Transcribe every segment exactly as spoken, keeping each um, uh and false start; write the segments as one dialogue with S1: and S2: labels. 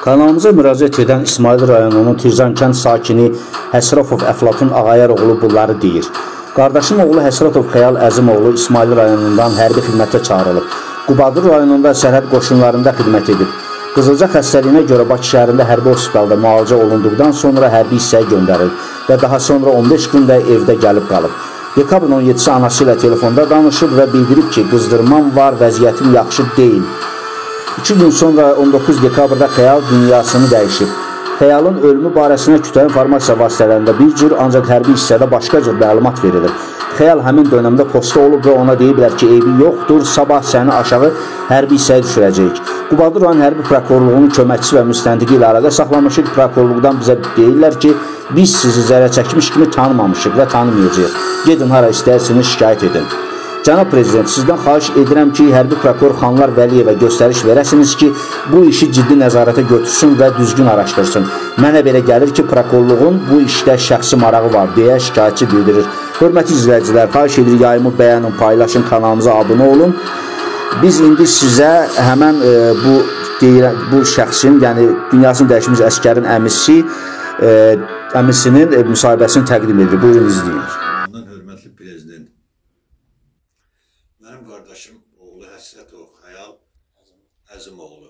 S1: Kanalımıza müraciət edən İsmayıl rayonunun Tirzan kənd sakini Həsrafov Əflatun Ağayaroğlu bunları deyir. Qardaşım oğlu Həsrafov Xəyal Əzimoğlu İsmayıl rayonundan hərbi xidmətə çağırılıb. Qubadır rayonunda sərhəd qoşunlarında xidmət edib. Qızılca xəstəliyinə görə Bakı şəhərində hərbi hospitalda müalicə olunduqdan sonra hərbi hissəyə göndərilib və daha sonra on beş gündə evdə gəlib qalıb. Dekabrın on yeddisi anası ilə telefonda danışıb və bildirib ki, qızdırmam var, vəziyyətim yaxşı deyil. İki gün sonra on doqquz dekabrda Xəyal dünyasını dəyişib. Xəyalın ölümü barəsində kütləvi informasiya vasitələrində bir cür, ancaq hərbi hissədə başqa cür məlumat verilir. Xəyal həmin dönəmdə postda olub və ona deyiblər ki, eybi yoxdur, sabah səni aşağı hərbi hissəyə düşürəcəyik. Qubadır rayon hərbi prokurorluğunun köməkçisi və müstəntiqi ilə əlaqə saxlamışıq. Prokurorluqdan bizə deyirlər ki, biz sizi zərər çəkmiş kimi tanımamışıq və tanımayacağıq. Gedin hara istəyirsiniz, şikayət edin. Cənab Prezident, sizdən xahiş edirəm ki, hərbi prokuror Xanlar Vəliyevə göstəriş verəsiniz ki, bu işi ciddi nəzarətə götürsün və düzgün araşdırsın. Mənə belə gəlir ki, prokurorluğun bu işdə şəxsi marağı var, deyə şikayətçi bildirir. Hörmətli izləyicilər, xahiş edir, yayımı bəyənin, paylaşın, kanalımıza abunə olun. Biz indi sizə həmən e, bu, deyilən, bu şəxsin, yəni dünyasını dəyişmiş əskərin əmisi, e, əmisinin e, müsahibəsini təqdim edir. Buyurun, izləyin.
S2: Hörmətli Prezident, mənim qardaşım oğlu Həsrətov Xəyal Əzimoğlu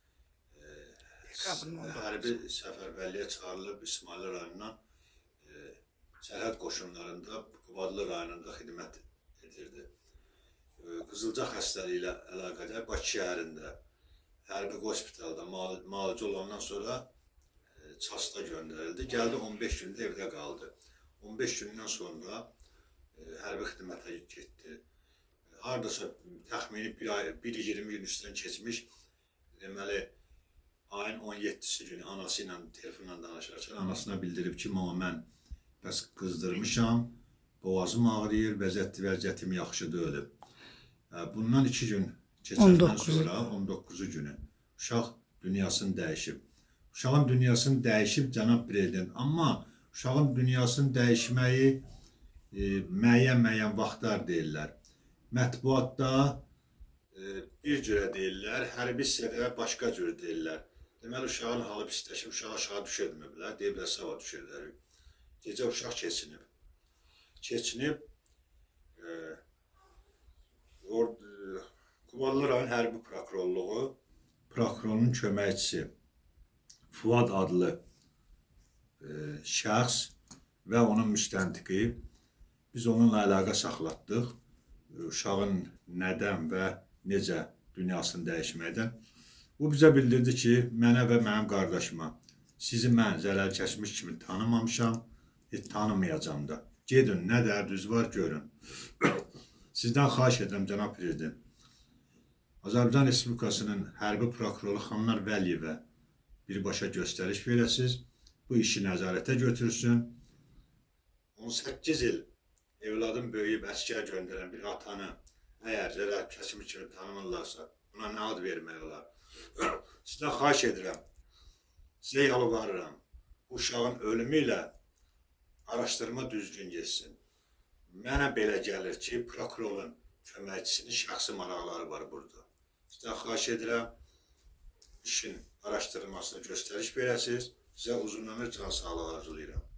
S2: hərbi səfərbərliyə çağırılıb İsmayıl rayonundan sərhəd qoşunlarında Qubadlı rayonunda xidmət edirdi. Qızılca xəstəliyi ilə əlaqədar Bakı şəhərində hərbi hospitalda müalicə olandan sonra Çasda göndərildi. Gəldi on beş gündə evdə qaldı. on beş gündən sonra hərbi xidmətə getdi. Haradasa təxmini bir ay, bir iyirmi gün üstdən keçmiş, deməli, ayın on yeddisi günü anası ilə telefonla danışarkən anasına bildirib ki, mama mən bəs qızdırmışam, boğazım ağrıyır, vəziyyətim yaxşı deyil. Bundan iki gün keçəndən sonra on doqquzu günü uşaq dünyasını dəyişib. Uşağın dünyasını dəyişib cənab Prezident, amma uşağın dünyasını dəyişməyi müəyyən-müəyyən vaxtlar deyirlər. Mətbuatda bir cürə deyirlər, hərbi hissədə başqa cür deyirlər. Deməli, uşağın halı pisləşib, uşaq aşağı düşürmüblər, deyiblər, sabah düşürlər. Gecə uşaq keçinib. Keçinib, Qubadlı rayon hərbi prokurorluğu, prokurorun köməkçisi Fuad adlı şəxs və onun müstəntiqi, biz onunla əlaqə saxlatdıq. Uşağın nədən və necə dünyasını dəyişməkdən. O bizə bildirdi ki, mənə və mənim qardaşıma sizi mən zərər kəsmiş kimi tanımamışam, heç tanımayacam da. Gedin, nə dərdiniz var, görün. Sizdən xahiş edirəm, cənab Prezident. Azərbaycan Respublikasının hərbi prokuroru Xanlar Vəliyevə birbaşa göstəriş verəsiniz, bu işi nəzarətə götürsün. on səkkiz il evladım böyüyüb əskər göndərən bir atanı əgər zərər kəsimi kimi tanımırlarsa, buna nə ad vermək olar? Sizdən xahiş edirəm, sizə yalvarıram, bu uşağın ölümü ilə araşdırma düzgün geçsin. Mənə belə gəlir ki, prokurorun köməkçisinin şəxsi maraqları var burada. Sizdən xahiş edirəm, işin araşdırılmasını göstəriş verəsiniz, sizə uzun ömür can sağlığı arzulayıram.